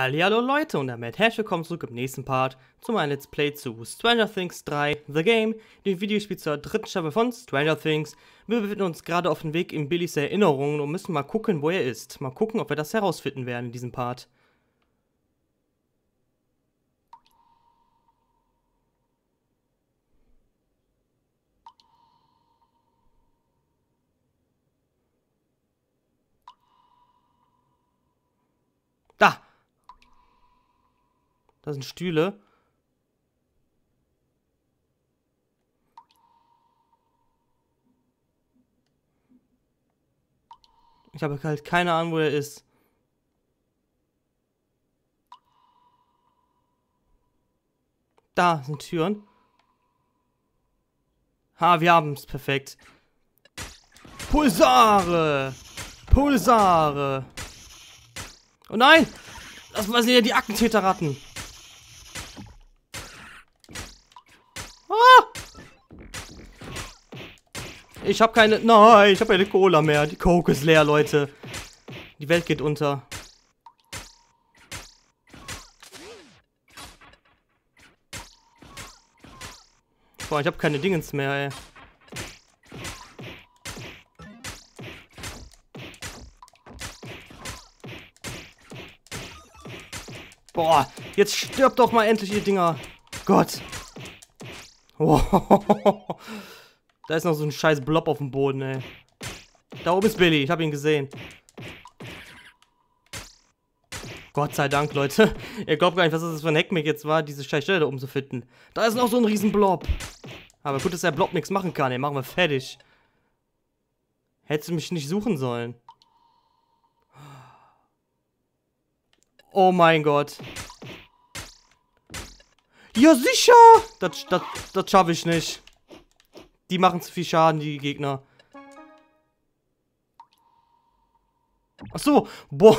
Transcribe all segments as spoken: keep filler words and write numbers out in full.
Hallihallo Leute und damit herzlich willkommen zurück im nächsten Part zu meinem Let's Play zu Stranger Things drei, The Game, dem Videospiel zur dritten Staffel von Stranger Things. Wir befinden uns gerade auf dem Weg in Billys Erinnerungen und müssen mal gucken, wo er ist. Mal gucken, ob wir das herausfinden werden in diesem Part. Da! Das sind Stühle. Ich habe halt keine Ahnung, wo er ist. Da sind Türen. Ha, wir haben es. Perfekt. Pulsare! Pulsare! Oh nein! Das waren ja die Attentäterratten. Ah! Ich habe keine... Nein, ich habe keine Cola mehr. Die Coke ist leer, Leute. Die Welt geht unter. Boah, ich habe keine Dingens mehr, ey. Boah, jetzt stirbt doch mal endlich, ihr Dinger. Gott. Oh. Da ist noch so ein scheiß Blob auf dem Boden, ey. Da oben ist Billy, ich habe ihn gesehen. Gott sei Dank, Leute. Ihr glaubt gar nicht, was das für ein Heckmeck jetzt war, diese scheiß Stelle da oben zu finden. Da ist noch so ein riesen Blob. Aber gut, dass der Blob nichts machen kann, ey. Machen wir fertig. Hättest du mich nicht suchen sollen. Oh mein Gott. Ja, sicher! Das, das, das schaffe ich nicht. Die machen zu viel Schaden, die Gegner. Ach so. Boah.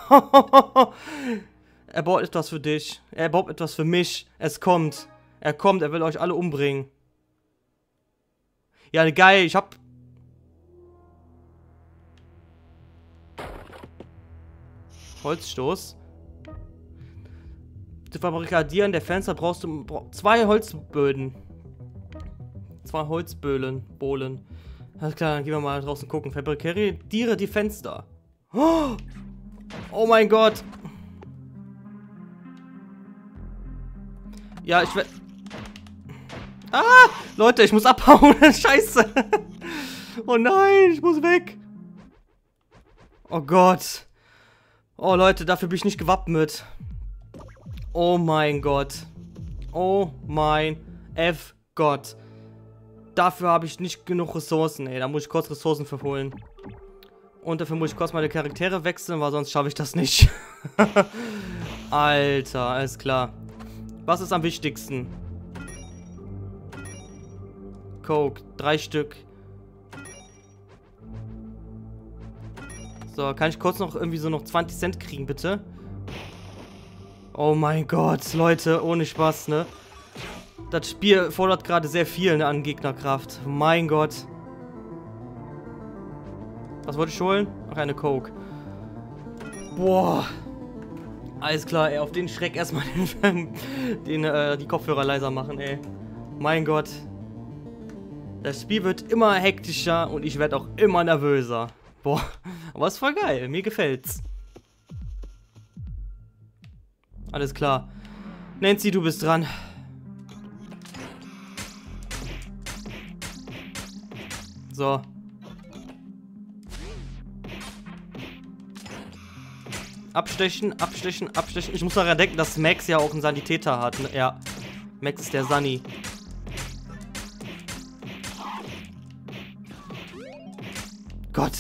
Er baut etwas für dich. Er baut etwas für mich. Es kommt. Er kommt. Er will euch alle umbringen. Ja, geil. Ich hab... Holzstoß. Zu Fabrikadieren der Fenster brauchst du zwei Holzböden. Zwei Holzböhlen. Bohlen. Alles klar, dann gehen wir mal draußen gucken. Fabrikadiere die Fenster. Oh, oh mein Gott. Ja, ich werde... Ah! Leute, ich muss abhauen. Scheiße. Oh nein, ich muss weg. Oh Gott. Oh Leute, dafür bin ich nicht gewappnet. Oh mein Gott. Oh mein F Gott. Dafür habe ich nicht genug Ressourcen, ey. Da muss ich kurz Ressourcen verholen. Und dafür muss ich kurz meine Charaktere wechseln, weil sonst schaffe ich das nicht. Alter, alles klar. Was ist am wichtigsten? Coke, drei Stück. So, kann ich kurz noch irgendwie so noch zwanzig Cent kriegen, bitte? Oh mein Gott, Leute, ohne Spaß, ne? Das Spiel fordert gerade sehr viel, ne, an Gegnerkraft. Mein Gott. Was wollte ich holen? Ach, eine Coke. Boah. Alles klar, ey, auf den Schreck erstmal den, den, äh, die Kopfhörer leiser machen, ey. Mein Gott. Das Spiel wird immer hektischer und ich werde auch immer nervöser. Boah, aber ist voll geil, mir gefällt's. Alles klar. Nancy, du bist dran. So. Abstechen, abstechen, abstechen. Ich muss daran denken, dass Max ja auch einen Sanitäter hat. Ne? Ja. Max ist der Sunny. Gott.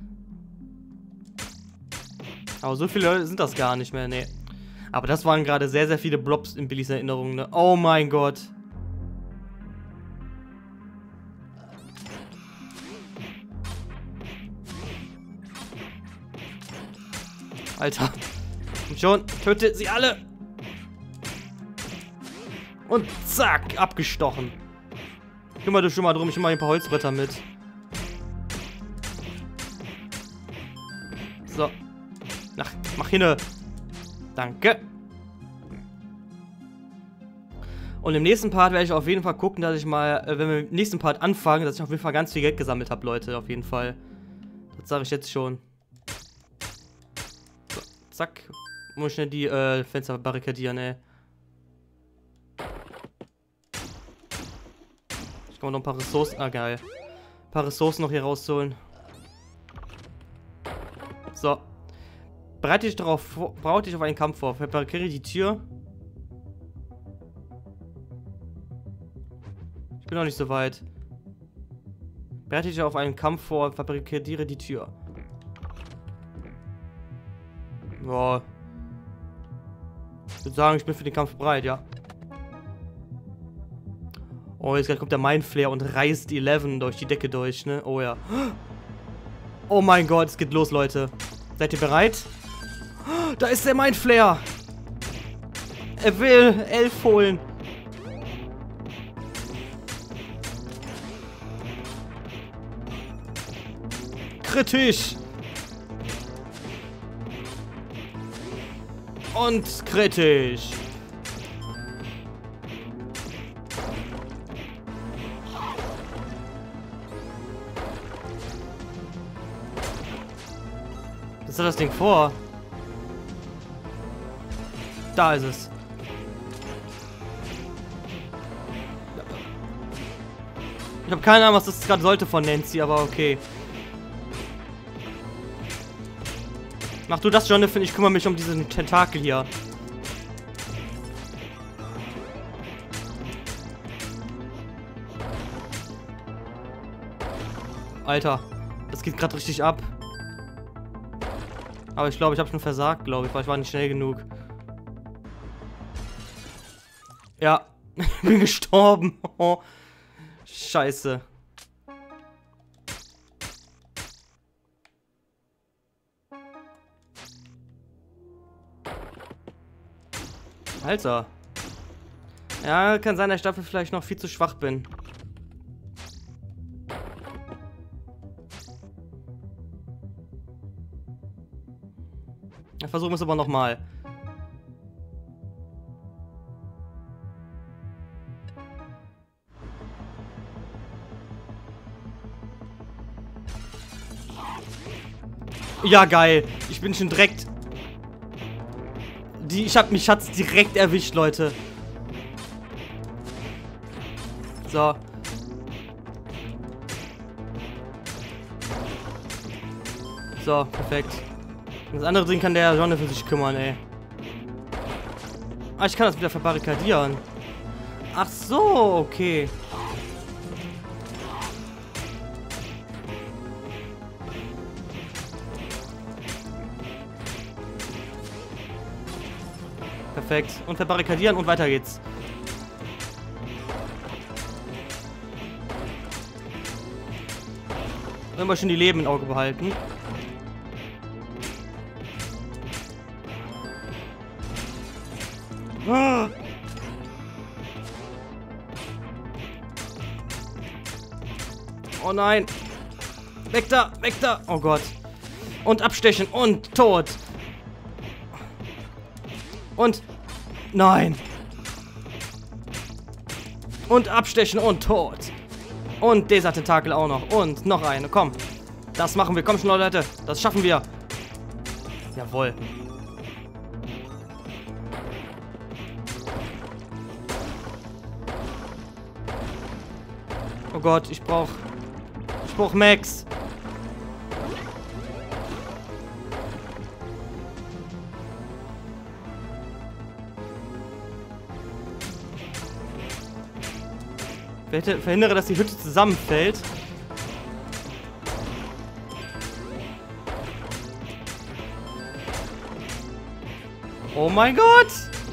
Aber so viele Leute sind das gar nicht mehr, ne. Aber das waren gerade sehr, sehr viele Blobs in Billys Erinnerung, ne. Oh mein Gott. Alter. Und schon, tötet sie alle. Und zack, abgestochen. Kümmere dich schon mal drum, ich nehme mal ein paar Holzbretter mit. So. Ach, mach hinne. Danke. Und im nächsten Part werde ich auf jeden Fall gucken, dass ich mal, äh, wenn wir im nächsten Part anfangen, dass ich auf jeden Fall ganz viel Geld gesammelt habe, Leute. Auf jeden Fall. Das sage ich jetzt schon. So, zack. Muss schnell die äh, Fenster barrikadieren, ey. Ich kann noch ein paar Ressourcen. Ah, geil. Ein paar Ressourcen noch hier rausholen. So. Bereite dich darauf vor. Brauche dich auf einen Kampf vor. Verbarrikadiere die Tür. Ich bin noch nicht so weit. Bereite dich auf einen Kampf vor. Verbarrikadiere die Tür. Boah. Ich würde sagen, ich bin für den Kampf bereit, ja. Oh, jetzt gleich kommt der Mindflayer und reißt Eleven durch die Decke durch, ne? Oh ja. Oh mein Gott, es geht los, Leute. Seid ihr bereit? Da ist der Mindflayer. Er will elf holen. Kritisch. Und kritisch. Was hat das Ding vor? Da ist es. Ich habe keine Ahnung, was das gerade sollte von Nancy, aber okay. Mach du das, Jonathan, ich kümmere mich um diesen Tentakel hier. Alter, das geht gerade richtig ab. Aber ich glaube, ich habe schon versagt, glaube ich, weil ich war nicht schnell genug. Ja, ich bin gestorben. Oh, scheiße. Alter. Ja, kann sein, dass ich dafür vielleicht noch viel zu schwach bin. Versuchen wir es aber nochmal. Ja, geil. Ich bin schon direkt... Die, ich hab mich Schatz direkt erwischt, Leute. So. So, perfekt. Das andere Ding kann der Jonne für sich kümmern, ey. Ah, ich kann das wieder verbarrikadieren. Ach so, okay. Perfekt. Und verbarrikadieren und weiter geht's. Immer schön die Leben im Auge behalten. Ah. Oh nein. Weg da, weg da. Oh Gott. Und abstechen und tot. Und nein. Und abstechen und tot. Und dieser Tentakel auch noch. Und noch eine. Komm. Das machen wir. Komm schon, Leute. Das schaffen wir. Jawohl. Oh Gott, ich brauch... Ich brauch Max. Verhindere, dass die Hütte zusammenfällt. Oh mein Gott!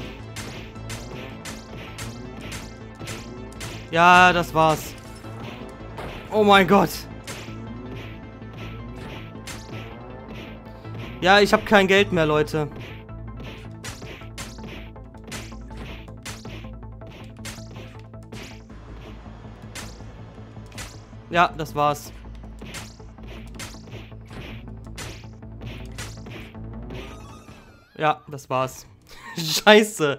Ja, das war's. Oh mein Gott. Ja, ich habe kein Geld mehr, Leute. Ja, das war's. Ja, das war's. Scheiße.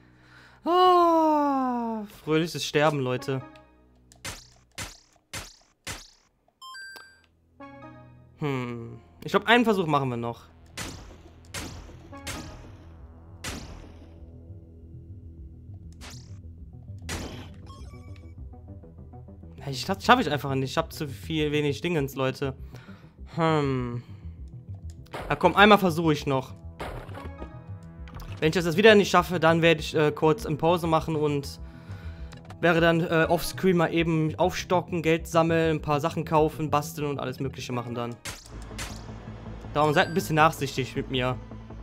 Ah, fröhliches Sterben, Leute. Hm. Ich glaube, einen Versuch machen wir noch. Ich das schaffe ich einfach nicht. Ich habe zu viel wenig Dingens, Leute. Hm. Na komm, einmal versuche ich noch. Wenn ich das jetzt wieder nicht schaffe, dann werde ich äh, kurz eine Pause machen und wäre dann äh, offscreen mal eben aufstocken, Geld sammeln, ein paar Sachen kaufen, basteln und alles Mögliche machen dann. Darum seid ein bisschen nachsichtig mit mir.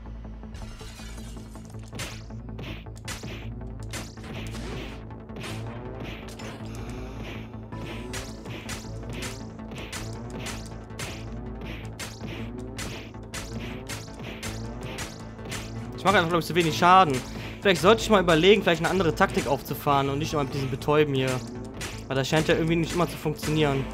Ich mache einfach, glaube ich, zu wenig Schaden. Vielleicht sollte ich mal überlegen, vielleicht eine andere Taktik aufzufahren und nicht immer mit diesem Betäuben hier. Weil das scheint ja irgendwie nicht immer zu funktionieren.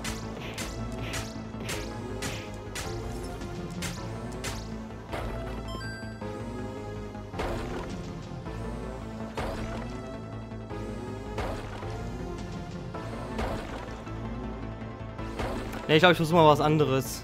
Ne, ich glaube, ich versuche mal was anderes.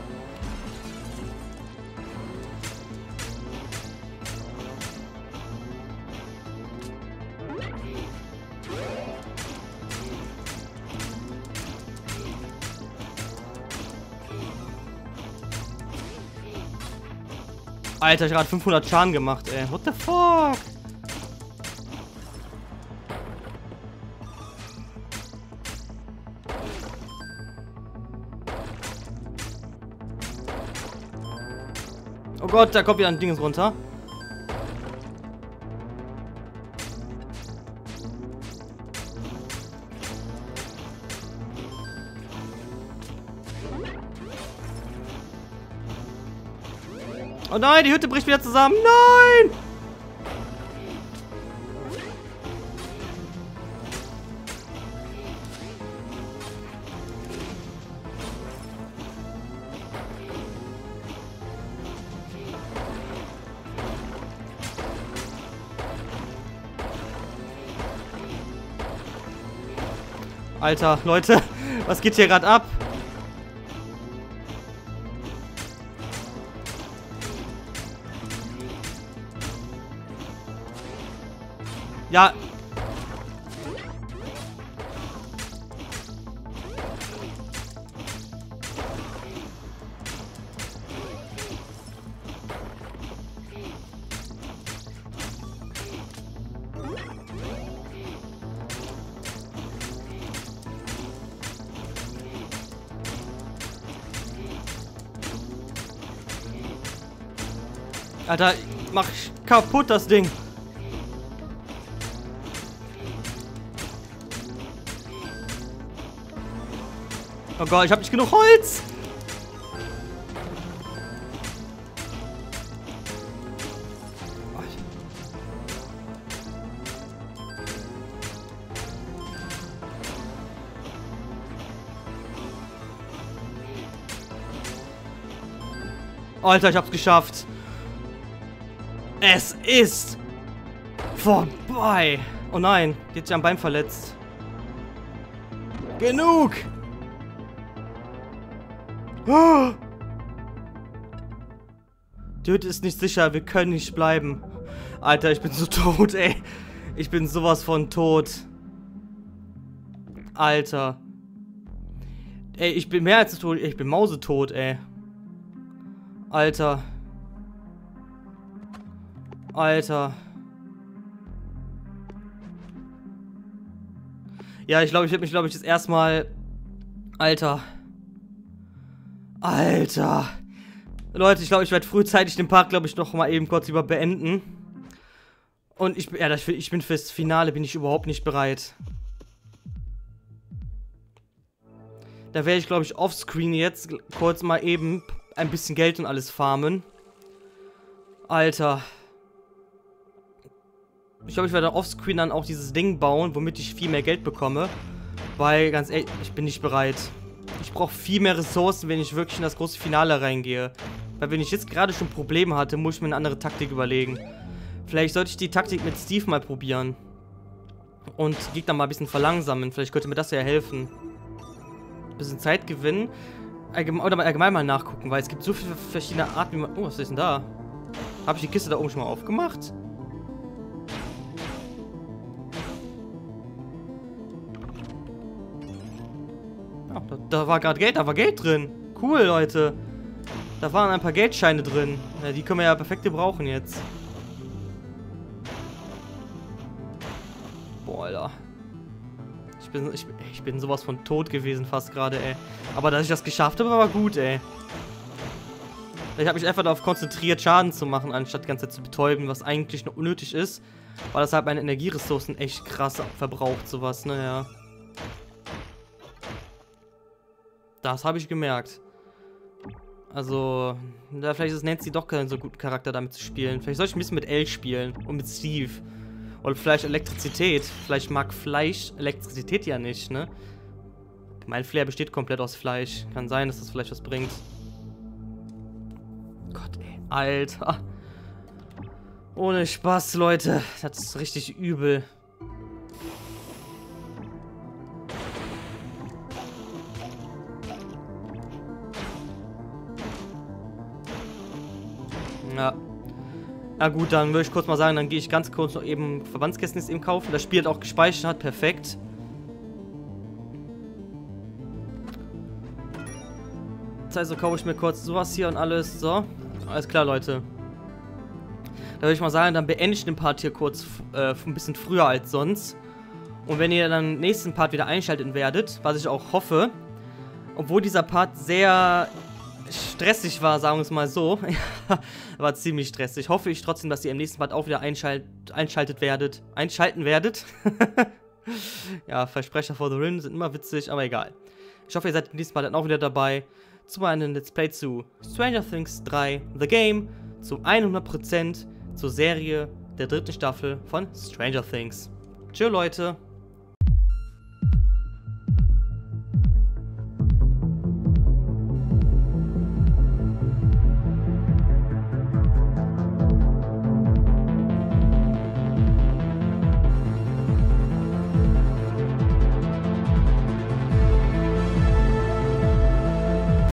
Alter, ich habe gerade fünfhundert Schaden gemacht, ey. What the fuck? Oh Gott, da kommt wieder ein Ding runter. Oh nein, die Hütte bricht wieder zusammen. Nein! Alter, Leute, was geht hier gerade ab? Ja. Alter, mach kaputt das Ding. Oh Gott, ich hab nicht genug Holz. Alter, ich hab's geschafft. Es ist vorbei. Oh nein, die hat sich am Bein verletzt. Genug. Oh. Die Hütte ist nicht sicher, wir können nicht bleiben. Alter, ich bin so tot, ey. Ich bin sowas von tot. Alter. Ey, ich bin mehr als tot. Ich bin mausetot, ey. Alter. Alter. Ja, ich glaube, ich werde mich, glaube ich, das erstmal... Alter. Alter. Leute, ich glaube, ich werde frühzeitig den Part, glaube ich, noch mal eben kurz lieber beenden. Und ich, ja, ich bin fürs Finale, bin ich überhaupt nicht bereit. Da werde ich, glaube ich, offscreen jetzt kurz mal eben ein bisschen Geld und alles farmen. Alter. Ich glaube, ich werde offscreen dann auch dieses Ding bauen, womit ich viel mehr Geld bekomme. Weil, ganz ehrlich, ich bin nicht bereit. Ich brauche viel mehr Ressourcen, wenn ich wirklich in das große Finale reingehe. Weil wenn ich jetzt gerade schon Probleme hatte, muss ich mir eine andere Taktik überlegen. Vielleicht sollte ich die Taktik mit Steve mal probieren. Und die Gegner mal ein bisschen verlangsamen. Vielleicht könnte mir das ja helfen. Ein bisschen Zeit gewinnen. Allgeme oder mal allgemein mal nachgucken, weil es gibt so viele verschiedene Arten, wie man... Oh, was ist denn da? Habe ich die Kiste da oben schon mal aufgemacht? Ja, da, da war gerade Geld, da war Geld drin. Cool, Leute. Da waren ein paar Geldscheine drin. Ja, die können wir ja perfekt gebrauchen jetzt. Boah, Alter. Ich bin, ich, ich bin sowas von tot gewesen fast gerade, ey. Aber dass ich das geschafft habe, war gut, ey. Ich habe mich einfach darauf konzentriert, Schaden zu machen, anstatt die ganze Zeit zu betäuben, was eigentlich noch unnötig ist. Weil das halt meine Energieressourcen echt krass verbraucht, sowas, ne, ja. Das habe ich gemerkt. Also, da vielleicht ist Nancy doch kein so guten Charakter damit zu spielen. Vielleicht soll ich ein bisschen mit Elle spielen und mit Steve. Oder vielleicht Elektrizität. Vielleicht mag Fleisch Elektrizität ja nicht, ne? Mein Flair besteht komplett aus Fleisch. Kann sein, dass das vielleicht was bringt. Gott, ey. Alter. Ohne Spaß, Leute. Das ist richtig übel. Ja. Na gut, dann würde ich kurz mal sagen, dann gehe ich ganz kurz noch eben Verbandskästen eben kaufen. Das Spiel hat auch gespeichert, hat perfekt. Das heißt, so kaufe ich mir kurz sowas hier und alles. So, alles klar, Leute. Da würde ich mal sagen, dann beende ich den Part hier kurz äh, ein bisschen früher als sonst. Und wenn ihr dann im nächsten Part wieder einschalten werdet, was ich auch hoffe, obwohl dieser Part sehr stressig war, sagen wir es mal so, war ziemlich stressig, hoffe ich trotzdem, dass ihr im nächsten Part auch wieder einschalt einschaltet werdet. Einschalten werdet. Ja, Versprecher for the Rim sind immer witzig, aber egal. Ich hoffe, ihr seid im nächsten Mal dann auch wieder dabei zu einem Let's Play zu Stranger Things drei The Game, zu hundert Prozent zur Serie der dritten Staffel von Stranger Things. Tschö, Leute.